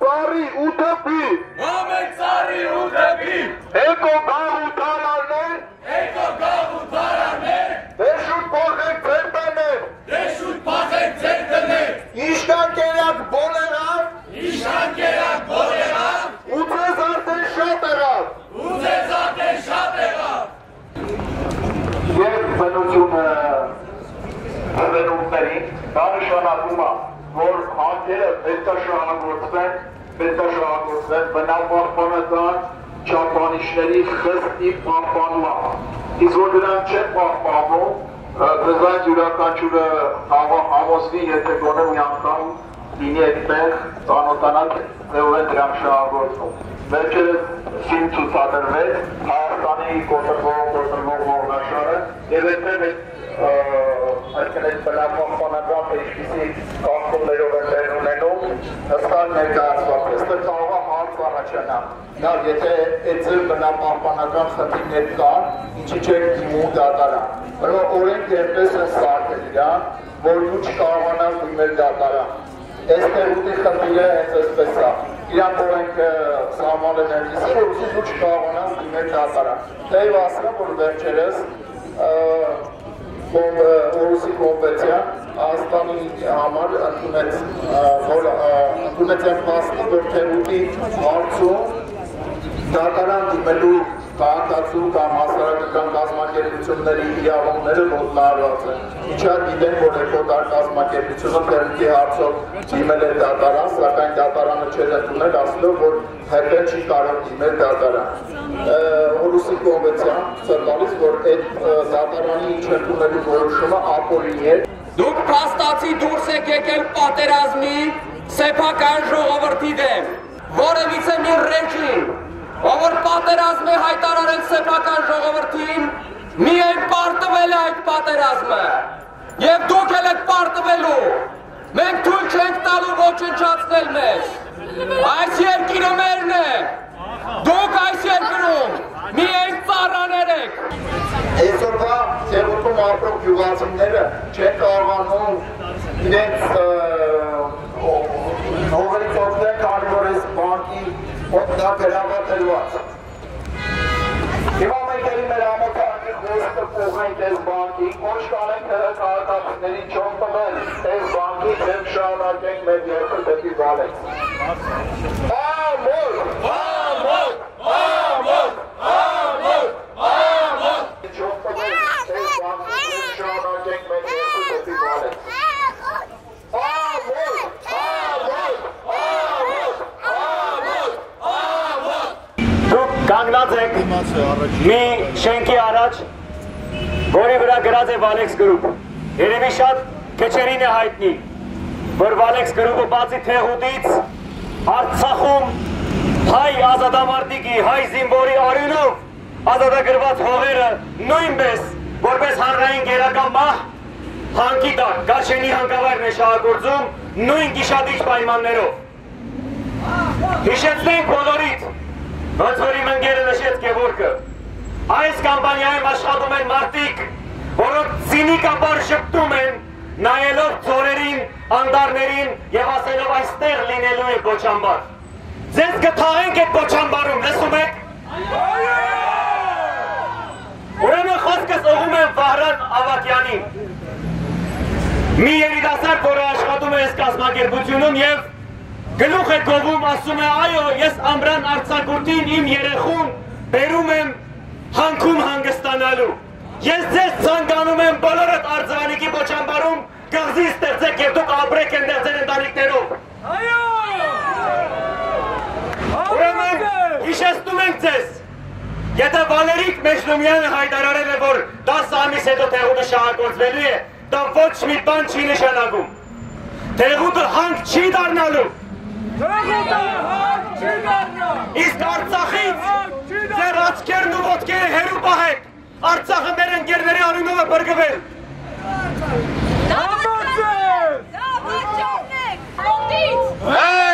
Tsari u dëpi Ahmet Tsari u dëpi Eko gahu talarner Eko gahu talarner Դեշուտ պախեք ձեր տներ Դեշուտ պախեք ձեր տներ Իշկան կերակ բոլեղավ Իշան կերակ բոլեղավ ու ձեզ արդեն շատ եղավ ու ձեզ արդեն շատ եղավ Եվ բնությունը հվենումներին դա նշանակում է որ հանքերը պետք է շահագործվեն բնապահպանական չափանիշների խստի պահպանման իսկ որ դրանք չեն պահպանվում դրանք յուրաքանչյուրը համոզվի եթե գոնե մի անգամ լինի այդտեղ ծանոթանալ ձեւով են դրանք շահագործվում վերջերս ֆիլմ ցուցադրվեց Հայաստանի կոտրվող ողնաշարը եւ այդտեղ այսպես բնապահպանական ինչպիսի կարգումներով են տեղ ունենում հստակ ներկայացված է այստեղ կարող է հարց առաջանալ նար եթե այդ ձեր բնապահպանական խնդիրներ կան ինչի՞ չեք դիմում դատարան որովհետեւ օրենքը այնպես է սարքել իրան որ դու չկարողանաս դիմել դատարան այստեղ ուտի խնդիրը հենց այսպես է իրան օրենքը սահմանել են իսկ որ դու չկարողանաս դիմել դատարան դեպի ասում որ վերջերս Օրուսի կոմպետիան Հայաստանի համար ընդունեց են պաստի, որ թերուտի հարցում դատարան դիմելու քաղաքացու կամ հասարակական կազմակերպությունների իրավունքները ոտնահարված են։ Ինչա գիտեն, որ էկոտար կազմակերպությունը թերուտի հարցով դիմել է դատարան, սակայն դատարանը չէր ընդունել, ասելով, որ հետը չի կարող դիմել դատարան։ Օրուսի կոնվենցիան ցույց որ այդ դատարանի ինչ ընդունելու որոշումը ապօրինի է։ Դուք փաստացի դուրս եք եկել պատերազմի սեփական ժողովրդի դեմ, որևիցե մի ռեժիմ, ով պատերազմ է հայտարարել սեփական ժողովրդին, միայն պարտվել է այդ պատերազմը, եւ դուք էլ եք պարտվելու, մենք թույլ չենք տալու ոչնչացնել մեզ, այս երկիրը մերն է, դուք այս երկրում միայն ծառաներ եք։ Այսօրվա Սերոտում ապրող գյուղացիները չեն կարողանում իրենց հողերից օգնել, քանի որ այս բանկի օգնա գրավատելված։ Հիմա մենք էլի մեր ամոթարքի խոսքը փոխենք այս բանկի, ոչ կանենք քաղաքացիներին չոն տվել այս բանկի դեմ շարունակենք մեր երկրը դեպի Վալեքս։ Ամոթ! Ամոթ! Ամոթ! Ամոթ! Ամոթ! Դուք կանգնած եք մի շենքի առաջ, որի վրա գրած է Valex Group։ Երևի շատ քչերին է հայտնի, որ Valex Group-ը բացի Թեղուտից Արցախում հայ ազատամարտիկի, հայ զինվորի արյունով ազատագրված հողերը նույնպես որպես հանրային գերական մահ հանքի տակ Գարշենի հանքավայրն է շահագործում նույն գիշադիչ պայմաններով։ Հիշեցնենք բոլորիդ, ոնց որ իմ ընկերը նշեց Գևորգը, այս կամպանիայում աշխատում են մարդիկ, որոնք ցինիկաբար շփտում են, նայելով ձորերին, անդարներին եւ ասելով այստեղ լինելու է Կոչամբար։ Ձեզ կթաղենք այդ Կոչամբարում, լսում եք։ Ուրեմն խոսքս ուղղում եմ Վահրան Ավագյանին։ Մի երիտասարդ, որը աշխատում է այս կազմակերպությունում եւ գլուխ է գովում, ասում է, այո, ես ամրան արձակուրդին իմ երեխուն բերում եմ հանքում հանգստանալու։ Ես ձեզ ցանկանում եմ բոլորդ արձանիկի Կոչամբարում գաղձի ստեղծեք եւ դուք ապրեք այնտեղ ձեր ընտանիքներով։ Այո։ Ուրեմն հիշեցնում ենք ձեզ, եթե Վալերիկ Մեջնումյանը հայտարարել է, որ 10 ամիս հետո Թեղուտը շահագործվելու է, դա ոչ մի բան չի նշանակում։ Թեղուտը հանք չի դառնալու։ Թեղուտը հանք չի դառնա։ Իսկ Արցախից ձեր աչքերն ու ոտքերը հեռու պահեք։ Արցախը մեր ընկերների անունով է բրգվել։ Դավաճան եք, ֆրոնտից։